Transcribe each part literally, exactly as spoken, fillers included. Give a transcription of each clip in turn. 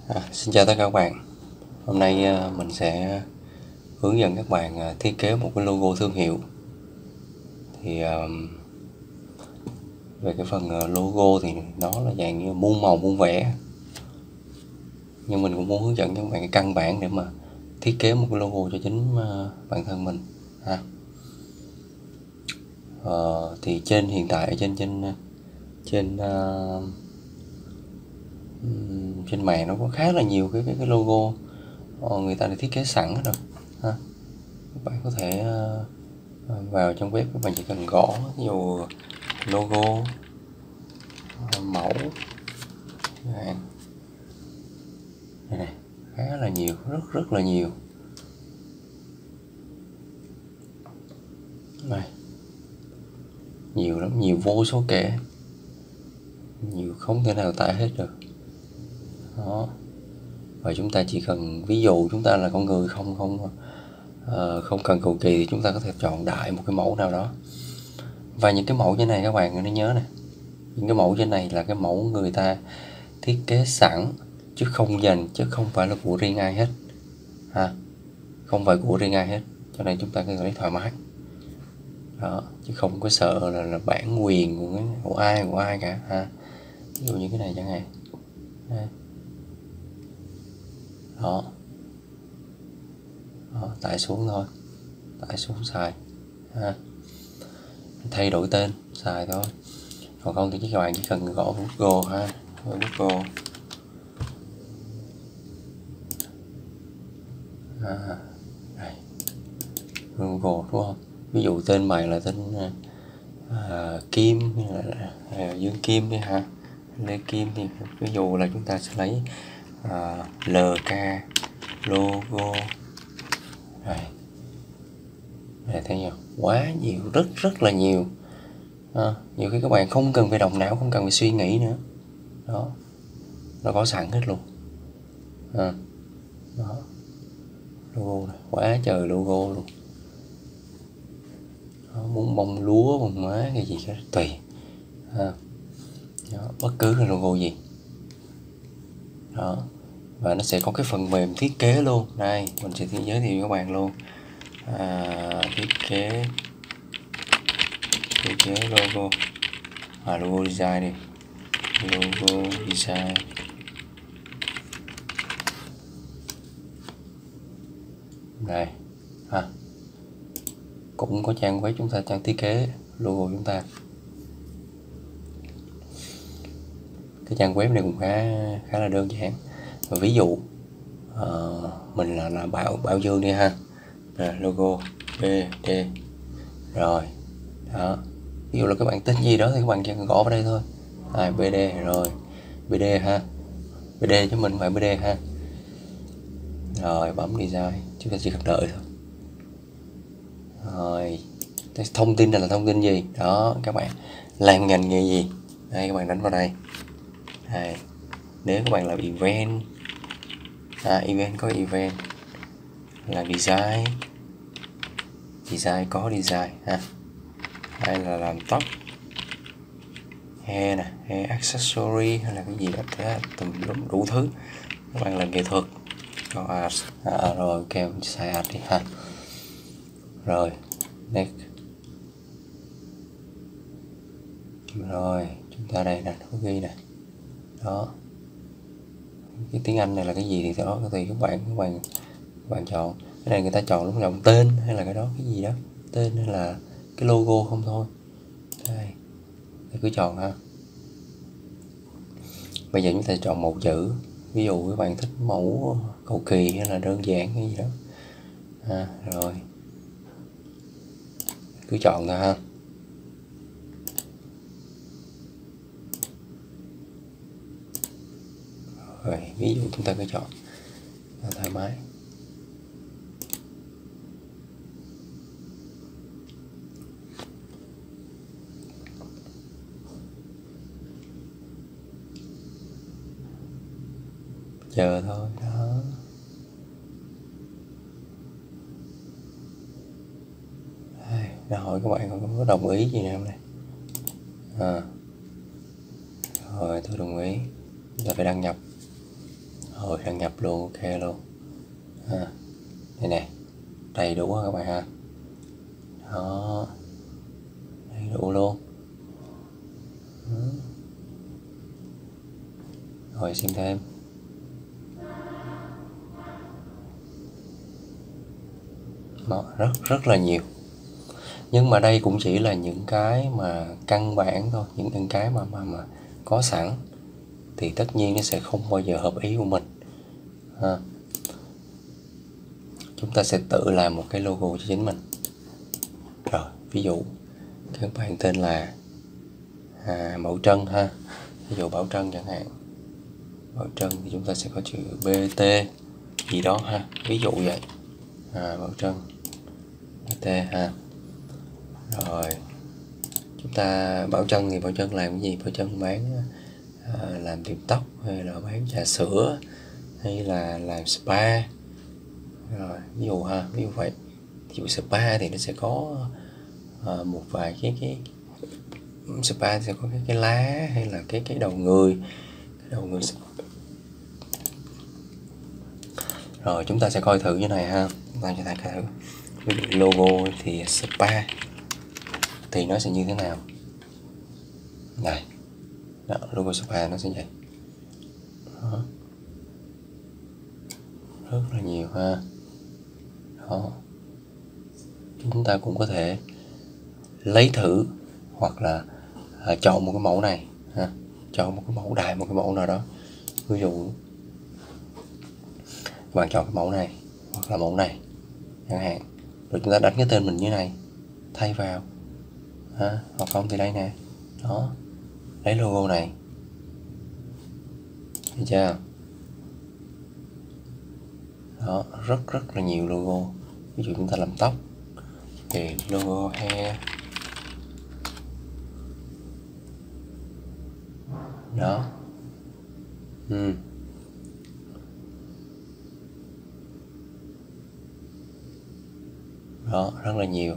À, xin chào tất cả các bạn. Hôm nay à, mình sẽ hướng dẫn các bạn à, thiết kế một cái logo thương hiệu. Thì à, về cái phần à, logo thì nó là dạng như muôn màu muôn vẻ, nhưng mình cũng muốn hướng dẫn cho các bạn cái căn bản để mà thiết kế một cái logo cho chính à, bản thân mình ha. À, thì trên hiện tại trên trên trên uh, trên mạng nó có khá là nhiều cái cái, cái logo ờ, người ta đã thiết kế sẵn hết rồi ha. Các bạn có thể uh, vào trong web, các bạn chỉ cần gõ ví dụ logo uh, mẫu này, này khá là nhiều, rất rất là nhiều này, nhiều lắm, nhiều vô số kể, nhiều không thể nào tả hết được đó. Và chúng ta chỉ cần, ví dụ chúng ta là con người không không uh, không cần cầu kỳ thì chúng ta có thể chọn đại một cái mẫu nào đó. Và những cái mẫu như này các bạn nên nhớ này, những cái mẫu trên này là cái mẫu người ta thiết kế sẵn chứ không dành, chứ không phải là của riêng ai hết ha, không phải của riêng ai hết, cho nên chúng ta có thể lấy thoải mái đó, chứ không có sợ là, là bản quyền của, cái, của ai của ai cả ha. Ví dụ như cái này chẳng hạn đó, đó tải xuống thôi, tải xuống xài ha, thay đổi tên xài thôi. Còn không thì các bạn chỉ cần gõ Google ha, Google à, đây. Google đúng không? Ví dụ tên mày là tên à, Kim hay là à, Dương Kim đi ha, Lê Kim thì ví dụ là chúng ta sẽ lấy à, lờ ca logo này, này thấy chưa? Quá nhiều, rất rất là nhiều à, nhiều khi các bạn không cần phải động não, không cần phải suy nghĩ nữa đó, nó có sẵn hết luôn à, đó. Logo này, quá trời logo luôn đó, muốn bông lúa bông má cái gì đó tùy à, đó, bất cứ là logo gì đó. Và nó sẽ có cái phần mềm thiết kế luôn, đây mình sẽ giới thiệu các bạn luôn à, thiết kế thiết kế logo à, logo design đi, logo design đây ha, cũng có trang web chúng ta, trang thiết kế logo chúng ta. Cái trang web này cũng khá khá là đơn giản. Và ví dụ uh, mình là, là Bảo Bảo Dương đi ha, à, logo bê đê rồi đó, ví dụ là các bạn tên gì đó thì các bạn chỉ cần gõ vào đây thôi à, bê đê rồi bê đê ha, bê đê cho mình phải bê đê ha, rồi bấm design, chúng ta chỉ cần đợi thôi. Rồi thông tin này là thông tin gì đó, các bạn làm ngành nghề gì đây, các bạn đánh vào đây. Đây, nếu các bạn làm event à, event có event, là design design có design ha, hay là làm tóc hair nè, hair accessory hay là cái gì đó thế, tùm lum đủ thứ. Các bạn làm nghệ thuật có art à, rồi kêu xài art đi ha. Rồi next, rồi chúng ta đây nè, nó ghi nè đó, cái tiếng Anh này là cái gì thì đó tùy các bạn, các bạn các bạn chọn. Cái này người ta chọn lúc chọn tên hay là cái đó cái gì đó, tên hay là cái logo không thôi, đây thì cứ chọn ha. Bây giờ chúng ta chọn một chữ, ví dụ các bạn thích mẫu cầu kỳ hay là đơn giản cái gì đó à, rồi cứ chọn thôi ha. Rồi ví dụ chúng ta cứ chọn thoải mái. Chờ thôi đó. Đây, nó hỏi các bạn có đồng ý gì nào này à, rồi tôi đồng ý, chúng ta phải đăng nhập Rồi đăng nhập luôn, ok luôn ha. Đây nè, đầy đủ các bạn ha. Đó, đầy đủ luôn. Rồi xem thêm. Đó, rất rất là nhiều. Nhưng mà đây cũng chỉ là những cái mà căn bản thôi, những, những cái mà mà mà có sẵn thì tất nhiên nó sẽ không bao giờ hợp ý của mình ha. Chúng ta sẽ tự làm một cái logo cho chính mình. Rồi, ví dụ các bạn tên là à, Bảo Trân ha, ví dụ Bảo Trân chẳng hạn. Bảo Trân thì chúng ta sẽ có chữ bê tê gì đó ha, ví dụ vậy. à, Bảo Trân bê tê ha. Rồi chúng ta Bảo Trân thì Bảo Trân làm cái gì? Bảo Trân bán à, làm tiệm tóc, hay là bán trà sữa, hay là làm spa. Rồi ví dụ ha, ví dụ vậy. Ví dụ spa thì nó sẽ có à, một vài cái cái spa sẽ có cái, cái lá, hay là cái cái đầu người, cái đầu người. Rồi chúng ta sẽ coi thử như này ha, chúng ta cho ta coi thử. Ví dụ logo thì spa thì nó sẽ như thế nào. Này, đó, logo spa nó sẽ vậy. Đó. Rất là nhiều ha. Đó. Chúng ta cũng có thể lấy thử hoặc là à, chọn một cái mẫu này ha, chọn một cái mẫu đại, một cái mẫu nào đó. Ví dụ các bạn chọn cái mẫu này hoặc là mẫu này chẳng hạn, rồi chúng ta đánh cái tên mình như này, thay vào ha, hoặc không thì đây nè. Đó, lấy logo này, thấy chưa? Đó, rất rất là nhiều logo. Ví dụ chúng ta làm tóc thì logo hair. Đó. Ừ. Đó, rất là nhiều.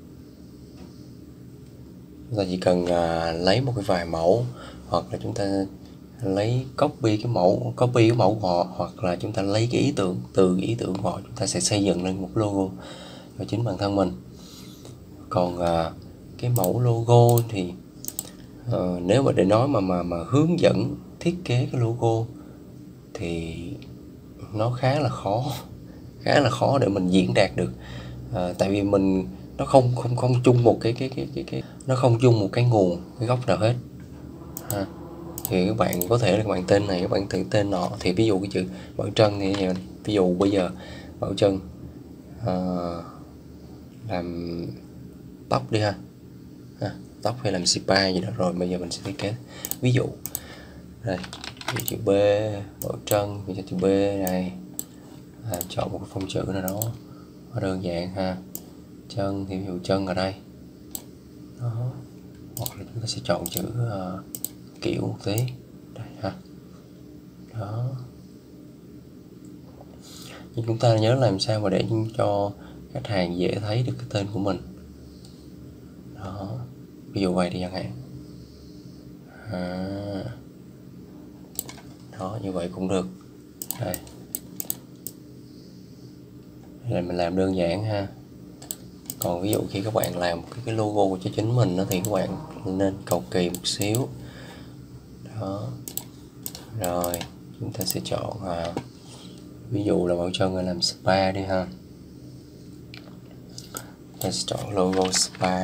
Chúng ta chỉ cần à, lấy một cái vài mẫu, hoặc là chúng ta lấy copy cái mẫu copy cái mẫu của họ, hoặc là chúng ta lấy cái ý tưởng, từ ý tưởng của họ chúng ta sẽ xây dựng lên một logo cho chính bản thân mình. Còn à, cái mẫu logo thì à, nếu mà để nói mà mà mà hướng dẫn thiết kế cái logo thì nó khá là khó, khá là khó để mình diễn đạt được. À, tại vì mình nó không không không chung một cái cái cái cái cái nó không chung một cái nguồn, cái gốc nào hết ha. Thì các bạn có thể là các bạn tên này, các bạn tự tên nọ. Thì ví dụ cái chữ Bảo Trân thì ví dụ bây giờ Bảo Trân à, làm tóc đi ha. ha tóc hay làm spa gì đó. Rồi bây giờ mình sẽ thiết kế ví dụ đây, ví dụ chữ B, Bảo Trân, ví dụ chữ B này, à, chọn một cái phông chữ nào đó đơn giản ha. Chân thì ví dụ chân ở đây. Đó. Hoặc là chúng ta sẽ chọn chữ uh, kiểu một tí đây ha. Đó. Nhưng chúng ta nhớ làm sao mà để cho khách hàng dễ thấy được cái tên của mình. Đó. Ví dụ vậy đi chẳng hạn. À. Đó, như vậy cũng được. Đây. Đây là mình làm đơn giản ha. Còn ví dụ khi các bạn làm cái, cái logo cho chính mình đó, thì các bạn nên cầu kỳ một xíu. Đó. Rồi chúng ta sẽ chọn à, ví dụ là Bảo Trân làm spa đi ha. Ta sẽ chọn logo spa.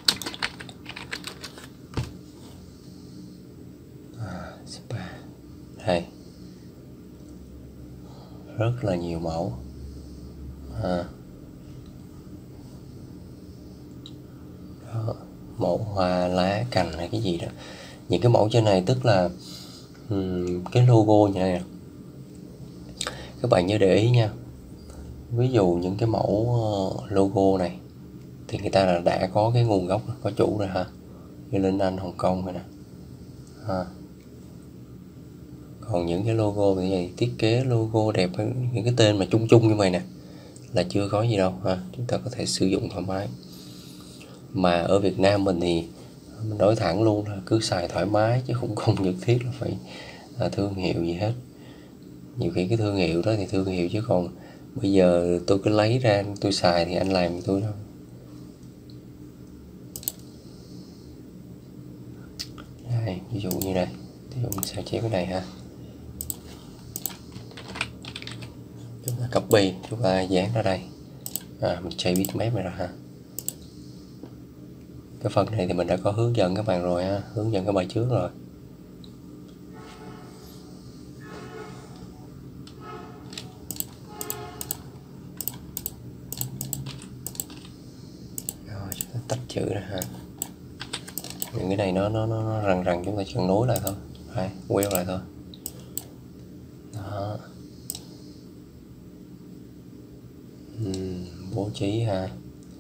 À, spa. Đây. Rất là nhiều mẫu. À. Đó. Mẫu hoa lá cành hay cái gì đó. Những cái mẫu trên này tức là um, cái logo như này nè. Các bạn nhớ để ý nha. Ví dụ những cái mẫu logo này thì người ta là đã có cái nguồn gốc, có chủ rồi ha. Như Linh Anh Hồng Kông này nè ha. Còn những cái logo như vậy, thiết kế logo đẹp, những cái tên mà chung chung như vậy nè là chưa có gì đâu ha. Chúng ta có thể sử dụng thoải mái. Mà ở Việt Nam mình thì mình nói thẳng luôn là cứ xài thoải mái, chứ không không nhất thiết là phải là thương hiệu gì hết. nhiều khi cái thương hiệu đó thì thương hiệu, chứ còn bây giờ tôi cứ lấy ra tôi xài thì anh làm tôi đâu. Đây, ví dụ như đây, ví dụ mình sao chép cái này ha, chúng ta copy, chúng ta dán ra đây, à, mình chạy bitmap này ra ha. Cái phần này thì mình đã có hướng dẫn các bạn rồi ha, hướng dẫn các bài trước rồi. Rồi chúng ta tách chữ ra ha. Những cái này nó nó nó rằng rằng chúng ta chỉ cần nối lại thôi, hay queo lại thôi. Đó. Uhm, bố trí ha.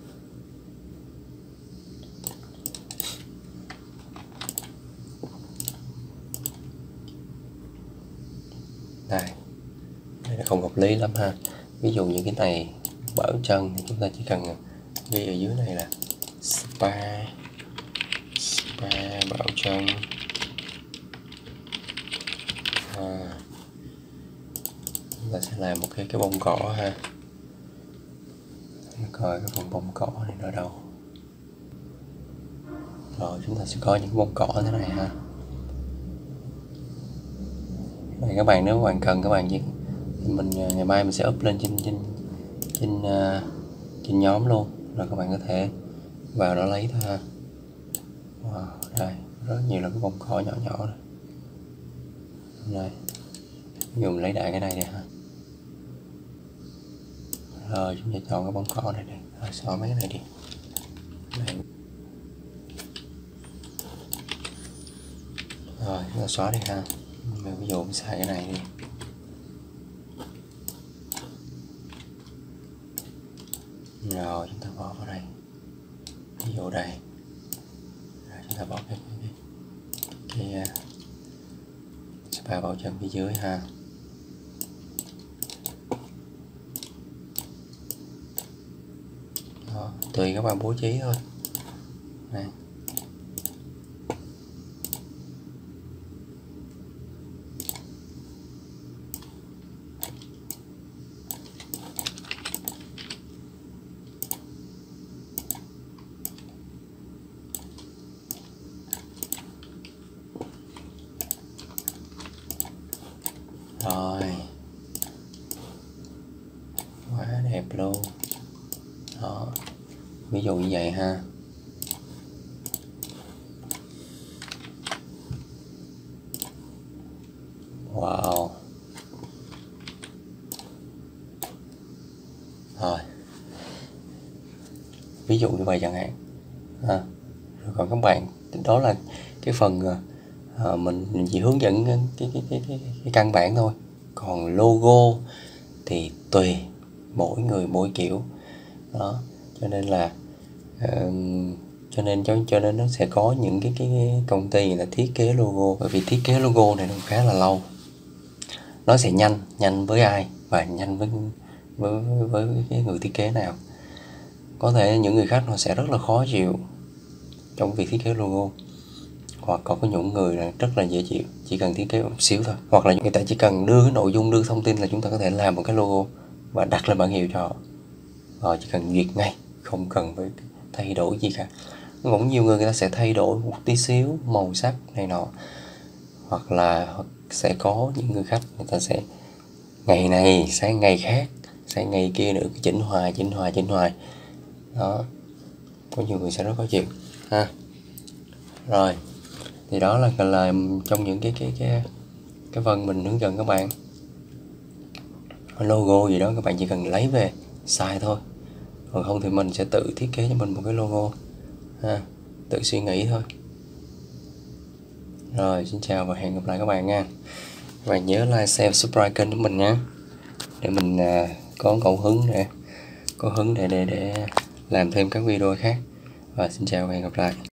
Đây, đây là không hợp lý lắm ha. Ví dụ như cái này bảo chân thì chúng ta chỉ cần ghi ở dưới này là spa spa bảo chân. À, chúng ta sẽ làm một cái cái bông cỏ ha. Để coi cái phần bông cỏ này ở đâu. Rồi chúng ta sẽ có những bông cỏ thế này ha. Này các bạn, nếu các bạn cần các bạn chỉ mình ngày mai mình sẽ up lên trên trên trên uh, trên nhóm luôn, rồi các bạn có thể vào đó lấy thôi ha. Wow, đây rất nhiều là cái bông cỏ nhỏ nhỏ này. Đây, dùng lấy đại cái này đi ha. Rồi chúng ta chọn cái bông cỏ này đi, rồi xóa mấy cái này đi. Đây. Rồi chúng ta xóa đi ha. Ví dụ mình xài cái này đi. Rồi chúng ta bỏ vào đây. Ví dụ đây. Rồi chúng ta bỏ cái cái cái, cái spa bảo chân phía dưới ha. Đó, tùy các bạn bố trí thôi. Đây. Rồi, quá đẹp luôn. Đó, ví dụ như vậy ha. Wow. Rồi, ví dụ như vậy chẳng hạn ha. Rồi còn các bạn, đó là cái phần à, mình, mình chỉ hướng dẫn cái cái, cái cái cái cái căn bản thôi. Còn logo thì tùy mỗi người mỗi kiểu đó, cho nên là uh, cho nên cho cho nên nó sẽ có những cái cái công ty người ta thiết kế logo, bởi vì thiết kế logo này nó khá là lâu, nó sẽ nhanh nhanh với ai và nhanh với với với, với cái người thiết kế nào. Có thể những người khác họ sẽ rất là khó chịu trong việc thiết kế logo, hoặc có những người là rất là dễ chịu, chỉ cần thiết kế một xíu thôi, hoặc là người ta chỉ cần đưa cái nội dung, đưa thông tin là chúng ta có thể làm một cái logo và đặt lên bản hiệu cho họ, họ chỉ cần duyệt ngay, không cần phải thay đổi gì cả. Cũng nhiều người người ta sẽ thay đổi một tí xíu màu sắc này nọ, hoặc là sẽ có những người khách người ta sẽ ngày này sang ngày khác, sang ngày kia nữa, chỉnh hoài chỉnh hoài chỉnh hoài đó, có nhiều người sẽ rất khó chịu ha. Rồi thì đó là là trong những cái cái cái cái phần mình hướng dẫn các bạn. Logo gì đó các bạn chỉ cần lấy về xài thôi, còn không thì mình sẽ tự thiết kế cho mình một cái logo ha, tự suy nghĩ thôi. Rồi xin chào và hẹn gặp lại các bạn nha. Các bạn nhớ like, share, subscribe kênh của mình nhé, để mình uh, có ngẫu hứng để có hứng để để để làm thêm các video khác. Và xin chào và hẹn gặp lại.